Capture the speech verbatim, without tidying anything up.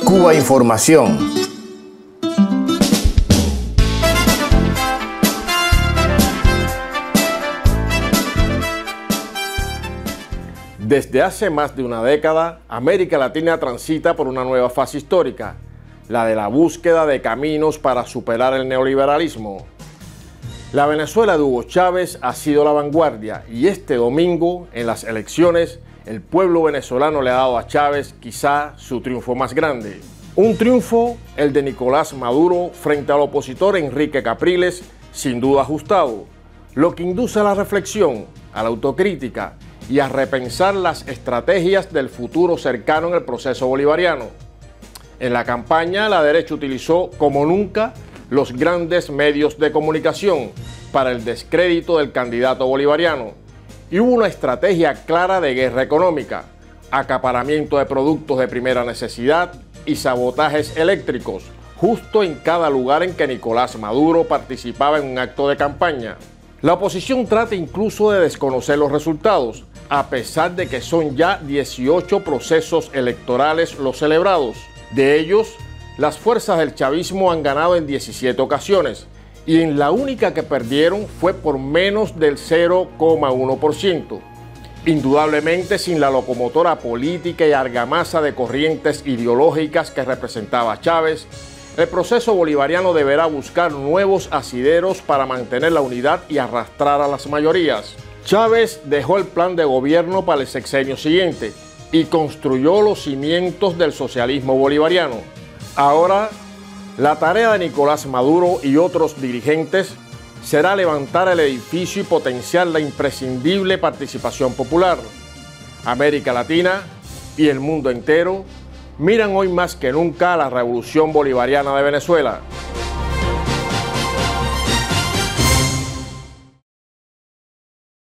Cuba Información. Desde hace más de una década, América Latina transita por una nueva fase histórica, la de la búsqueda de caminos para superar el neoliberalismo. La Venezuela de Hugo Chávez ha sido la vanguardia y este domingo, en las elecciones, el pueblo venezolano le ha dado a Chávez quizá su triunfo más grande. Un triunfo, el de Nicolás Maduro frente al opositor Enrique Capriles, sin duda ajustado, lo que induce a la reflexión, a la autocrítica y a repensar las estrategias del futuro cercano en el proceso bolivariano. En la campaña, la derecha utilizó como nunca los grandes medios de comunicación para el descrédito del candidato bolivariano y hubo una estrategia clara de guerra económica, acaparamiento de productos de primera necesidad y sabotajes eléctricos, justo en cada lugar en que Nicolás Maduro participaba en un acto de campaña. La oposición trata incluso de desconocer los resultados, a pesar de que son ya dieciocho procesos electorales los celebrados. De ellos, las fuerzas del chavismo han ganado en diecisiete ocasiones y en la única que perdieron fue por menos del cero coma uno por ciento. Indudablemente, sin la locomotora política y argamasa de corrientes ideológicas que representaba Chávez, el proceso bolivariano deberá buscar nuevos asideros para mantener la unidad y arrastrar a las mayorías. Chávez dejó el plan de gobierno para el sexenio siguiente y construyó los cimientos del socialismo bolivariano. Ahora, la tarea de Nicolás Maduro y otros dirigentes será levantar el edificio y potenciar la imprescindible participación popular. América Latina y el mundo entero miran hoy más que nunca a la revolución bolivariana de Venezuela.